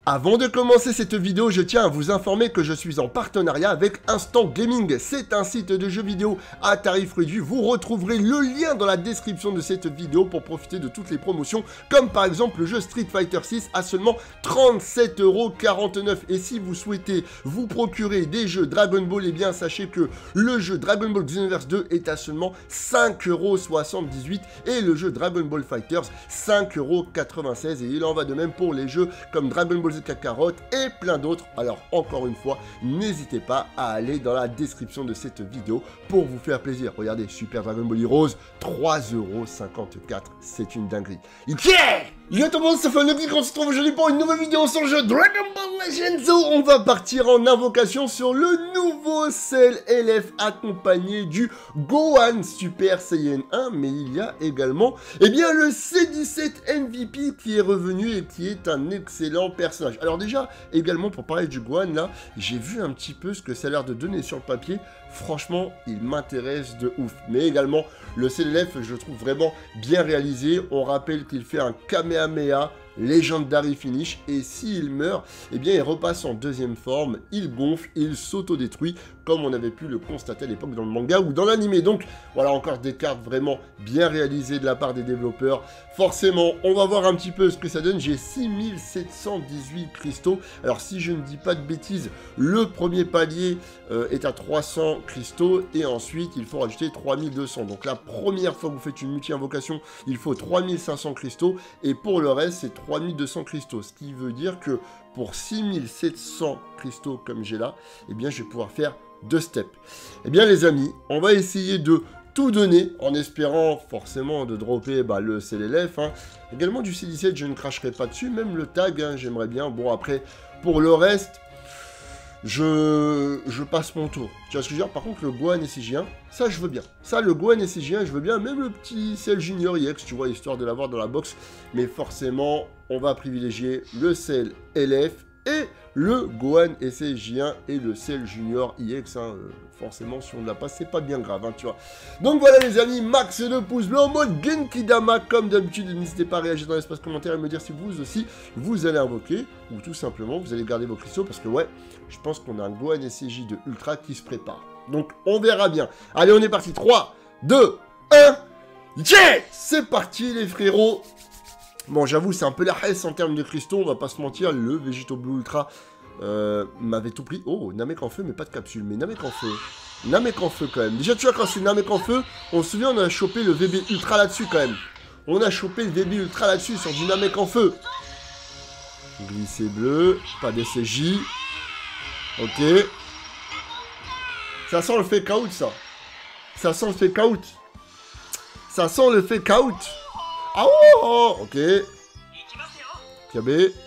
Avant de commencer cette vidéo, je tiens à vous informer que je suis en partenariat avec Instant Gaming. C'est un site de jeux vidéo à tarif réduit. Vous retrouverez le lien dans la description de cette vidéo pour profiter de toutes les promotions, comme par exemple le jeu Street Fighter 6 à seulement 37,49 €. Et si vous souhaitez vous procurer des jeux Dragon Ball, eh bien sachez que le jeu Dragon Ball Xenoverse 2 est à seulement 5,78 € et le jeu Dragon Ball Fighters 5,96 €. Et il en va de même pour les jeux comme Dragon Ball Kakarot et plein d'autres. Alors encore une fois, n'hésitez pas à aller dans la description de cette vidéo pour vous faire plaisir. Regardez, Super Dragon Ball Heroes, 3,54 €, c'est une dinguerie. Yeah! Yo tout le monde, c'est Funky, on se retrouve aujourd'hui pour une nouvelle vidéo sur le jeu Dragon Ball Legends. On va partir en invocation sur le nouveau Cell LF accompagné du Gohan Super Saiyan 1, mais il y a également bien le C17 MVP qui est revenu et qui est un excellent personnage. Alors déjà, également pour parler du Gohan là, j'ai vu un petit peu ce que ça a l'air de donner sur le papier. Franchement, il m'intéresse de ouf. Mais également, le CLF, je le trouve vraiment bien réalisé. On rappelle qu'il fait un Kamehameha Legendary Finish. Et s'il meurt, eh bien, il repasse en deuxième forme. Il gonfle, il s'auto-détruit, comme on avait pu le constater à l'époque dans le manga ou dans l'anime. Donc, voilà encore des cartes vraiment bien réalisées de la part des développeurs. Forcément, on va voir un petit peu ce que ça donne. J'ai 6718 cristaux. Alors, si je ne dis pas de bêtises, le premier palier est à 300 cristaux et ensuite il faut rajouter 3200. Donc la première fois que vous faites une multi-invocation, il faut 3500 cristaux et pour le reste c'est 3200 cristaux. Ce qui veut dire que pour 6700 cristaux comme j'ai là, eh bien je vais pouvoir faire 2 steps. Eh bien les amis, on va essayer de tout donner en espérant forcément de dropper le CLF. Également du C17, je ne cracherai pas dessus, même le tag, j'aimerais bien. Bon après, pour le reste, je passe mon tour. Tu vois ce que je veux dire? Par contre, le Gohan SCJ1, ça je veux bien. Ça, le Gohan SCJ1, je veux bien. Même le petit Cell Junior EX, tu vois, histoire de l'avoir dans la box. Mais forcément, on va privilégier le Cell LF et le Gohan SCJ1 et le Cell Junior EX. Forcément, si on ne l'a pas, c'est pas bien grave, tu vois. Donc voilà les amis, max de pouces bleus en mode Genkidama. Comme d'habitude, n'hésitez pas à réagir dans l'espace commentaire et me dire si vous aussi, vous allez invoquer. Ou tout simplement, vous allez garder vos cristaux. Parce que ouais, je pense qu'on a un Gohan SCJ de Ultra qui se prépare. Donc on verra bien. Allez, on est parti. 3, 2, 1. Yeah! C'est parti les frérots. Bon, j'avoue, c'est un peu la haisse en termes de cristaux, on va pas se mentir, le Végéto Blue Ultra m'avait tout pris. Oh, Namek en feu, mais pas de capsule, mais Namek en feu. Namek en feu, quand même. Déjà, tu vois, quand c'est Namek en feu, on se souvient, on a chopé le VB Ultra là-dessus, quand même. On a chopé le VB Ultra là-dessus, sur du Namek en feu. Glissé bleu, pas d'SJ. Ok. Ça sent le fake out, ça. Ça sent le fake out. Ça sent le fake out. Ah oh, ok. Kiabe.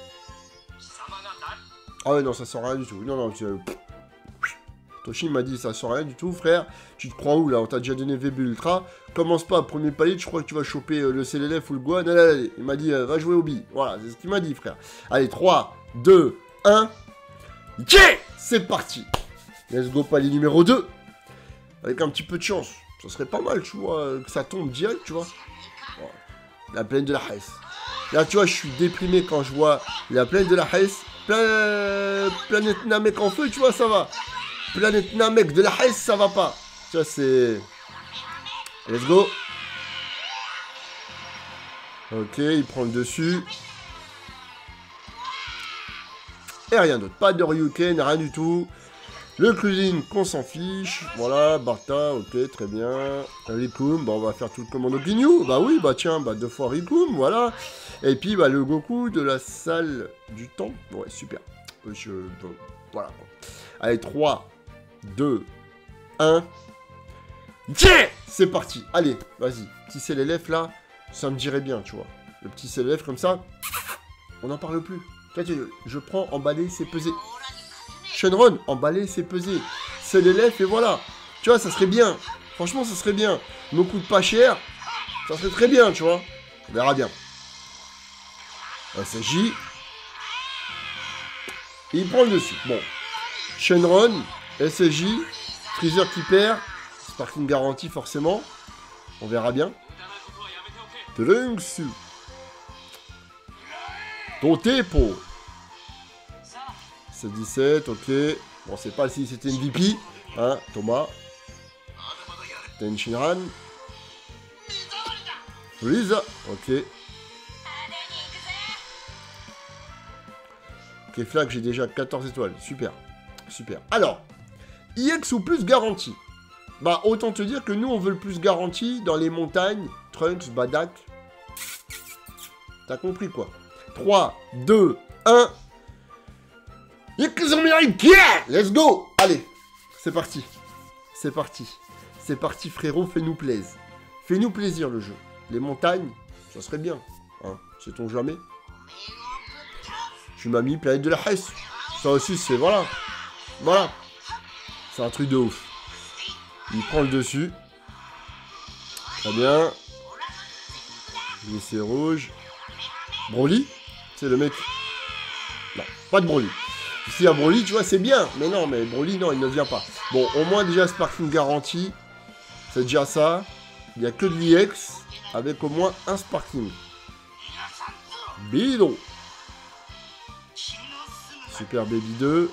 Ah ouais, non, ça sent rien du tout. Non, non, Toshi m'a dit, ça sent rien du tout, frère. Tu te crois où, là? On t'a déjà donné VB Ultra. Commence pas, premier palier, je crois que tu vas choper le CLF ou le Gohan. Allez, allez. Il m'a dit, va jouer au bi. Voilà, c'est ce qu'il m'a dit, frère. Allez, 3, 2, 1. Yeah! C'est parti. Let's go, palier numéro 2. Avec un petit peu de chance. Ça serait pas mal, tu vois, que ça tombe direct, tu vois. Voilà. La plaine de la Hesse. Là, tu vois, je suis déprimé quand je vois la plaine de la Hesse. Planète Namek en feu, tu vois, ça va. Planète Namek de la Hesse, ça va pas. Tu vois, c'est... Let's go. Ok, il prend le dessus. Et rien d'autre. Pas de Ryuken, rien du tout. Le cuisine qu'on s'en fiche. Voilà, Barta, ok, très bien. Rikum, on va faire tout le commando Ginyu. Bah oui, tiens, 2 fois Rikum, voilà. Et puis, le Goku de la salle du temps. Ouais, super. Voilà. Allez, 3, 2, 1. Yeah! C'est parti. Allez, vas-y. Petit CLF, là, ça me dirait bien, tu vois. Le petit CLF, comme ça, on n'en parle plus. Je prends, emballer, c'est pesé. Shenron, emballer, c'est pesé. CLF, et voilà. Tu vois, ça serait bien. Franchement, ça serait bien. Ne coûte pas cher. Ça serait très bien, tu vois. On verra bien. SJ. Il prend le dessus. Bon. Shenron, SJ. Freezer qui perd. Sparking garantie, forcément. On verra bien. Trunks. Totepo. C'est 17, ok. Bon, c'est pas si c'était MVP. Hein, Thomas. Tenshinhan. Lisa, ok. Ok, Flag, j'ai déjà 14 étoiles. Super. Super. Alors, EX ou plus garantie. Bah, autant te dire que nous, on veut le plus garanti dans les montagnes. Trunks, Badak. T'as compris, quoi. 3, 2, 1. Let's go. Allez, c'est parti. C'est parti. C'est parti, frérot, fais-nous plaisir. Fais-nous plaisir, le jeu. Les montagnes, ça serait bien. Hein, sait-on jamais. Tu m'as mis planète de la Hesse. Ça aussi, c'est... Voilà. Voilà. C'est un truc de ouf. Il prend le dessus. Très bien. Lycée rouge. Broly. C'est le mec... Non, pas de Broly. S'il y a Broly, tu vois, c'est bien. Mais non, mais Broly, non, il ne vient pas. Bon, au moins, déjà, Sparking garanti. C'est déjà ça. Il n'y a que de l'EX. Avec au moins un Sparking. Bidon. Super Baby 2.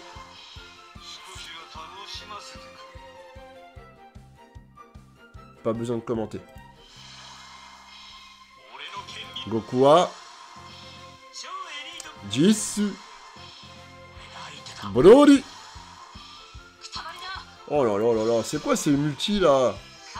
Pas besoin de commenter. Gokua. Jisoo. Broly. Oh là là là là, c'est quoi ces multi là?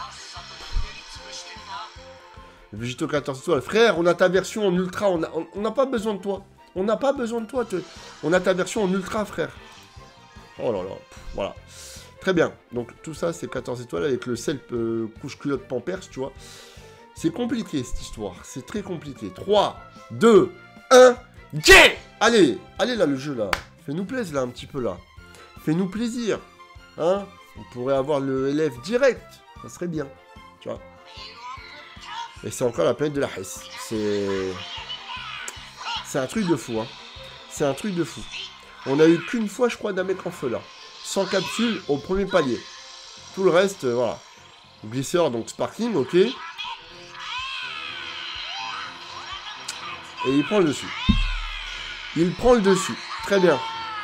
Végéto 14 étoiles. Frère, on a ta version en ultra, on n'a pas besoin de toi. On n'a pas besoin de toi. On a ta version en ultra, frère. Oh là là, voilà. Très bien. Donc tout ça, c'est 14 étoiles avec le self couche culotte Pampers, tu vois. C'est compliqué cette histoire. C'est très compliqué. 3, 2, 1. Yeah! Allez, allez là le jeu là. Fais-nous plaisir là un petit peu là. Fais-nous plaisir. Hein? On pourrait avoir le LF direct. Ça serait bien. Tu vois. Et c'est encore la planète de la Hesse. C'est un truc de fou, hein. C'est un truc de fou. On a eu qu'une fois, je crois, d'un mec en feu là. Sans capsule au premier palier. Tout le reste, voilà. Glisseur, donc Sparking, ok. Et il prend le dessus. Il prend le dessus. Très bien.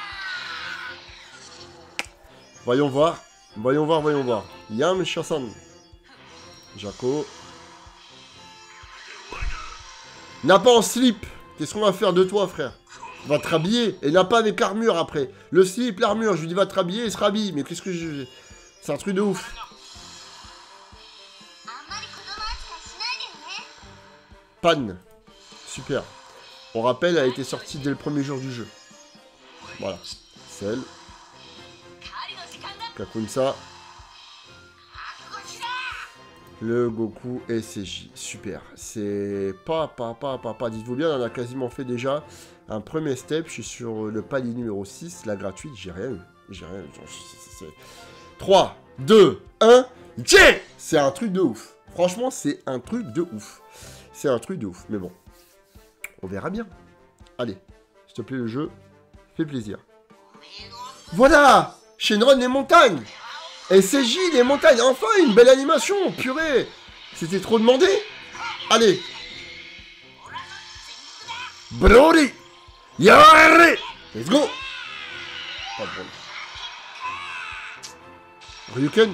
Voyons voir. Voyons voir, voyons voir. Yam Shasan. Jaco. N'a pas en slip. Qu'est-ce qu'on va faire de toi, frère? Va te rhabiller. Et n'a pas avec armure après. Le slip, l'armure. Je lui dis va te rhabiller, il se rhabille. Mais qu'est-ce que je... C'est un truc de ouf. Pan. Super. On rappelle, elle a été sortie dès le premier jour du jeu. Voilà. Celle. Kakunsa. Le Goku SCJ. Super. C'est pas. Dites-vous bien, on a quasiment fait déjà un premier step. Je suis sur le palier numéro 6, la gratuite. J'ai rien eu. J'ai rien eu. 3, 2, 1. Yeah! C'est un truc de ouf. Franchement, c'est un truc de ouf. C'est un truc de ouf. Mais bon. On verra bien. Allez. S'il te plaît, le jeu. Fais plaisir. Voilà! Shenron les montagnes! SCJ les montagnes! Enfin, une belle animation! Purée! C'était trop demandé! Allez! Broly! Yare! Let's go! Pas de Broly. Ryuken!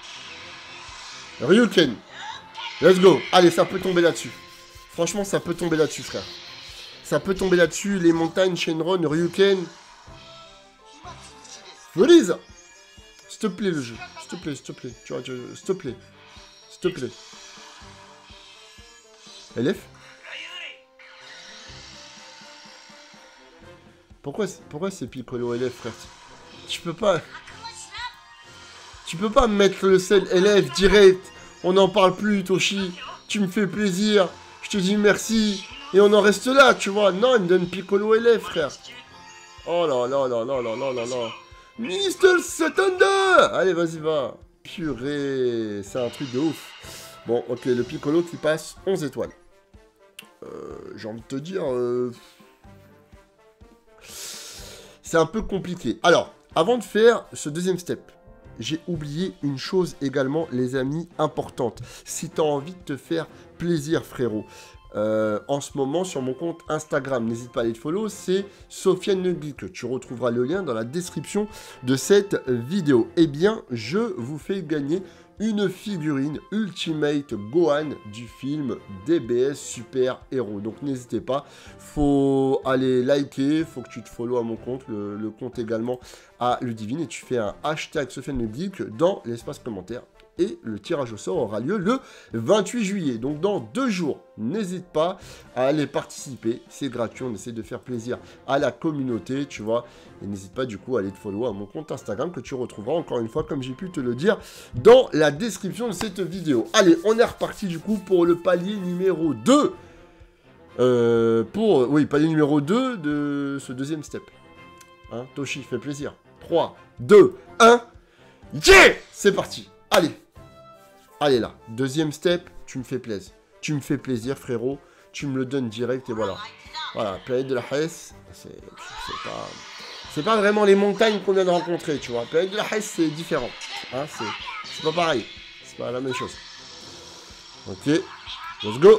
Ryuken! Let's go! Allez, ça peut tomber là-dessus. Franchement, ça peut tomber là-dessus, frère. Ça peut tomber là-dessus. Les montagnes, Shenron, Ryuken. Freeze! S'il te plaît, le jeu. S'il te plaît, s'il te plaît. Tu vois, s'il te plaît. S'il te plaît. LF? Pourquoi c'est Piccolo LF, frère? Tu peux pas... Tu peux pas mettre le sel LF direct. On n'en parle plus, Toshi. Tu me fais plaisir. Je te dis merci. Et on en reste là, tu vois. Non, il me donne Piccolo LF, frère. Oh là là là là là là là là. Mr. Thunder! Allez, vas-y, va. Purée, c'est un truc de ouf. Bon, ok, le Piccolo qui passe 11 étoiles. J'ai envie de te dire... C'est un peu compliqué. Alors, avant de faire ce deuxième step, j'ai oublié une chose également, les amis, importante. Si tu as envie de te faire plaisir, frérot, en ce moment sur mon compte Instagram. N'hésite pas à aller te follow, c'est Sofiane Le Geek. Tu retrouveras le lien dans la description de cette vidéo. Eh bien, je vous fais gagner une figurine Ultimate Gohan du film DBS Super Héros. Donc n'hésitez pas, faut aller liker, faut que tu te follow à mon compte, le compte également à Ludivine, et tu fais un hashtag Sofiane Le Geek dans l'espace commentaire. Et le tirage au sort aura lieu le 28 juillet. Donc dans 2 jours, n'hésite pas à aller participer. C'est gratuit, on essaie de faire plaisir à la communauté, tu vois. Et n'hésite pas du coup à aller te follow à mon compte Instagram que tu retrouveras encore une fois, comme j'ai pu te le dire, dans la description de cette vidéo. Allez, on est reparti du coup pour le palier numéro 2. Oui, palier numéro 2 de ce deuxième step. Hein, Toshi, fait plaisir. 3, 2, 1. Yeah, c'est parti. Allez. Allez là, deuxième step, tu me fais plaisir. Tu me fais plaisir, frérot. Tu me le donnes direct et voilà. Voilà, planète de la Hesse, c'est pas vraiment les montagnes qu'on vient de rencontrer, tu vois. Planète de la Hesse, c'est différent. Hein, c'est pas pareil. C'est pas la même chose. Ok, let's go.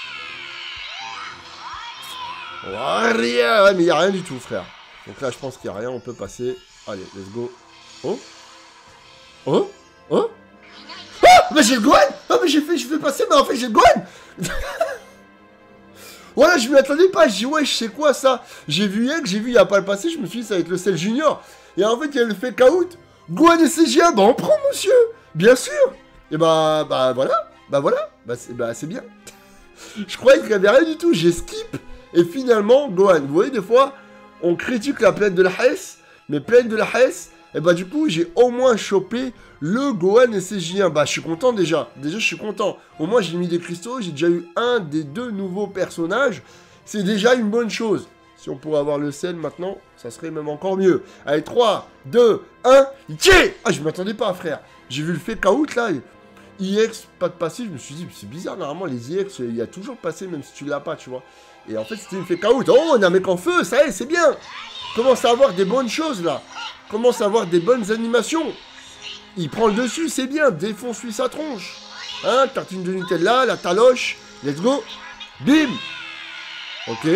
Rien, ouais, mais il n'y a rien du tout, frère. Donc là, je pense qu'il n'y a rien, on peut passer. Allez, let's go. Oh. Oh. Oh. Mais j'ai le Gohan! Oh mais je fais passer, mais en fait j'ai le Gohan! Voilà, je m'y attendais pas, je dis ouais, je sais quoi ça? J'ai vu Yek, j'ai vu il y a pas le passé, je me suis dit ça va être le Cell Junior. Et en fait il y a le fake out. Gohan et CGA, bah on prend monsieur! Bien sûr! Et bah voilà, c'est bien. Je croyais qu'il y avait rien du tout, j'ai skip. Et finalement, Gohan, vous voyez des fois, on critique la planète de la Hesse, mais planète de la Hesse, et bah du coup j'ai au moins chopé le Gohan et CJ1. Bah je suis content déjà. Déjà je suis content. Au moins j'ai mis des cristaux, j'ai déjà eu un des 2 nouveaux personnages. C'est déjà une bonne chose. Si on pourrait avoir le sel maintenant, ça serait même encore mieux. Allez, 3, 2, 1, yeah! Ah je m'attendais pas frère. J'ai vu le fake out là. IX, pas de passé, je me suis dit, c'est bizarre, normalement les IX, il y a toujours passé même si tu l'as pas, tu vois. Et en fait c'était une fake out. Oh, on a un mec en feu, ça y est, c'est bien. Commence à avoir des bonnes choses là. Commence à avoir des bonnes animations. Il prend le dessus, c'est bien. Défonce-lui sa tronche. Hein, tartine de Nutella, la taloche. Let's go. Bim. Ok.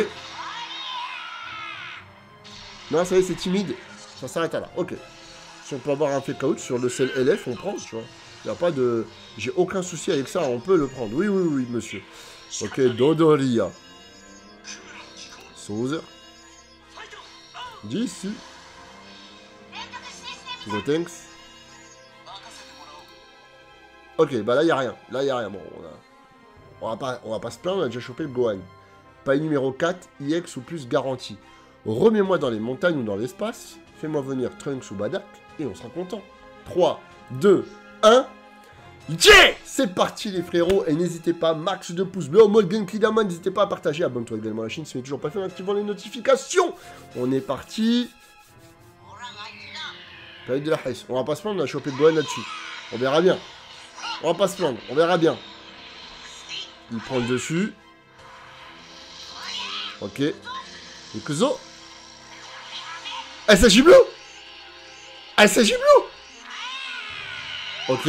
Non, ça y est, c'est timide. Ça s'arrête là. Ok. Si on peut avoir un fake out sur le sel LF, on prend, tu vois. Il n'y a pas de... J'ai aucun souci avec ça, on peut le prendre. Oui, oui, oui, monsieur. Ok, Dodoria. Sauzer. Jisoo. Gotenks. Ok, bah là, il n'y a rien. Là, il n'y a rien. Bon, on va pas se plaindre, on a déjà chopé le Gohan. Paille numéro 4, IX ou plus garantie. Remets-moi dans les montagnes ou dans l'espace. Fais-moi venir Trunks ou Badak et on sera content. 3, 2, 1. Yeah! C'est parti les frérots. Et n'hésitez pas, max de pouces bleus, mode Genki Dama, n'hésitez pas à partager. Abonne-toi également à la chaîne si tu n'es toujours pas fait en activant les notifications. On est parti. Paille de la Hesse. On va pas se plaindre, on a chopé le Gohan là-dessus. On verra bien. On va pas se plaindre, on verra bien. Il prend le dessus. Ok. Ikuzo. SSJ Blue. SSJ Blue. Ok.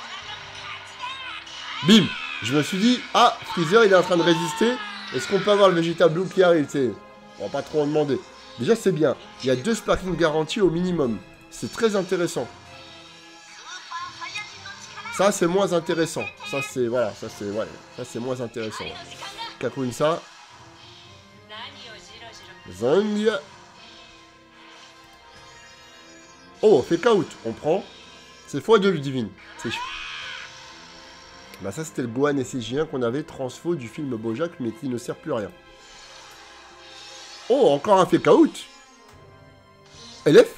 Bim. Je me suis dit, ah, Freezer il est en train de résister. Est-ce qu'on peut avoir le Vegeta Blue qui arrive? On va pas trop en demander. Déjà c'est bien. Il y a 2 sparking garantis au minimum. C'est très intéressant. Ça, c'est moins intéressant. Ça, c'est... Voilà, ça, c'est... Ouais, ça, c'est moins intéressant. Kakunsa. Zang. Oh, fake out. On prend. C'est x2 Ludivine. C'est... Bah ça, c'était le Gohan et CJ1 qu'on avait transfo du film Bojack, mais qui ne sert plus à rien. Oh, encore un fake out. LF.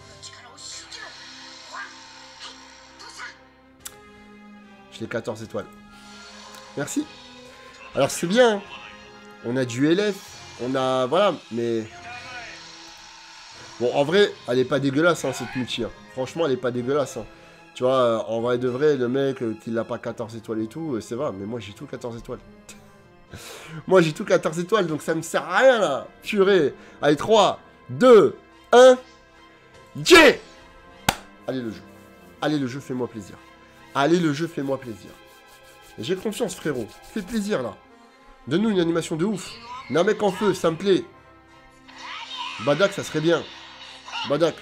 Les 14 étoiles. Merci. Alors c'est bien. Hein. On a du LF. On a... Voilà. Mais... Bon, en vrai, elle est pas dégueulasse, hein, cette multi. Hein. Franchement, elle est pas dégueulasse. Hein. Tu vois, en vrai de vrai, le mec qui n'a pas 14 étoiles et tout, c'est vrai. Mais moi, j'ai tout 14 étoiles. Moi, j'ai tout 14 étoiles, donc ça me sert à rien, là. Purée. Allez, 3, 2, 1. Yeah! Allez, le jeu. Allez, le jeu, fais-moi plaisir. Allez, le jeu, fais-moi plaisir. J'ai confiance, frérot. Fais plaisir, là. Donne-nous une animation de ouf. Namek en feu, ça me plaît. Badak, ça serait bien. Badak.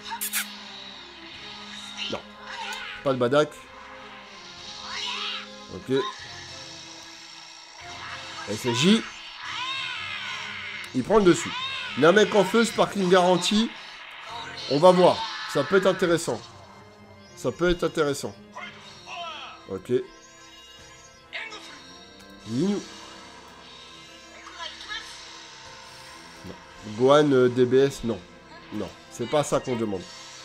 Non. Pas de Badak. Ok. SSJ. Il prend le dessus. Namek en feu, sparkling garantie. On va voir. Ça peut être intéressant. Ça peut être intéressant. Ok. Ginyu. Non. Gohan DBS, non. Non. C'est pas ça qu'on demande.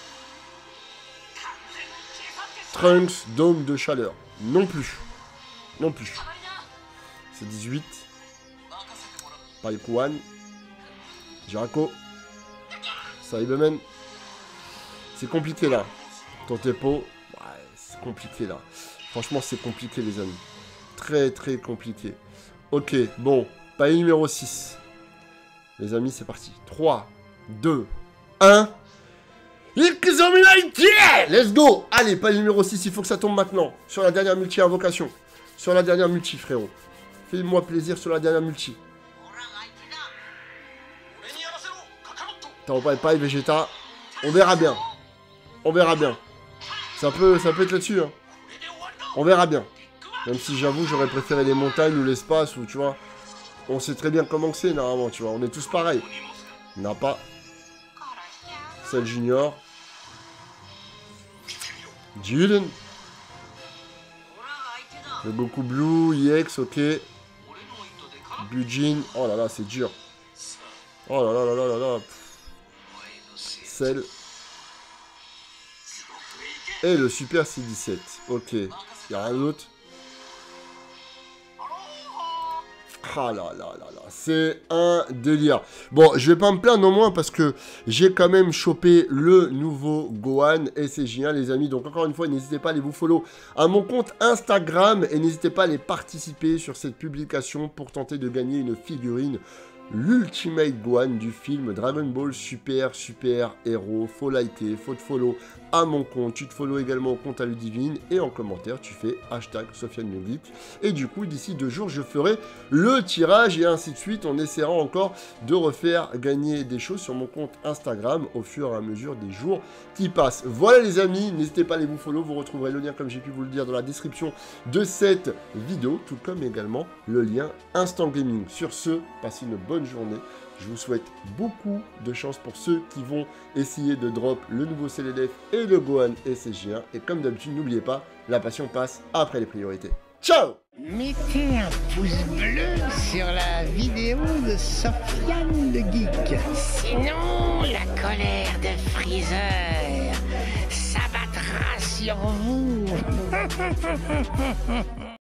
Trunks, dôme de chaleur. Non plus. Non plus. C'est 18. Pipe One. Jericho. Cyberman. C'est compliqué là. Tontepo. Ouais, c'est compliqué là. Franchement, c'est compliqué les amis. Très très compliqué. Ok, bon. Palier numéro 6. Les amis, c'est parti. 3, 2, 1. Let's go. Allez, palier numéro 6, il faut que ça tombe maintenant. Sur la dernière multi-invocation. Sur la dernière multi, frérot. Fais-moi plaisir sur la dernière multi. T'en pas Vegeta. On verra bien. On verra bien. Ça peut être là-dessus. Hein. On verra bien. Même si j'avoue, j'aurais préféré les montagnes ou l'espace ou tu vois. On sait très bien comment c'est normalement, tu vois. On est tous pareils. N'a pas. Cell Junior. Juden. Le Goku Blue, EX, ok. Bujin. Oh là là, c'est dur. Oh là là là là là là. Cell. Et le Super C17. Ok. Y'a rien d'autre. Ah là là là là. C'est un délire. Bon, je vais pas me plaindre au moins parce que j'ai quand même chopé le nouveau Gohan et c'est génial les amis. Donc encore une fois, n'hésitez pas à aller vous follow à mon compte Instagram et n'hésitez pas à aller participer sur cette publication pour tenter de gagner une figurine. L'Ultimate Gohan du film Dragon Ball Super Héros. Faut liker, faut te follow à mon compte. Tu te follow également au compte à Ludivine et en commentaire tu fais #SofianeLeGeek. Et du coup d'ici 2 jours je ferai le tirage et ainsi de suite. On essaiera encore de refaire gagner des choses sur mon compte Instagram au fur et à mesure des jours qui passent. Voilà les amis, n'hésitez pas à aller vous follow. Vous retrouverez le lien comme j'ai pu vous le dire dans la description de cette vidéo, tout comme également le lien Instant Gaming. Sur ce, passez une bonne journée. Je vous souhaite beaucoup de chance pour ceux qui vont essayer de drop le nouveau CLDF et le Gohan SSJ1. Et comme d'habitude, n'oubliez pas, la passion passe après les priorités. Ciao! Mettez un pouce bleu sur la vidéo de SofianeLeGeek. Sinon, la colère de Freezer s'abattra sur vous.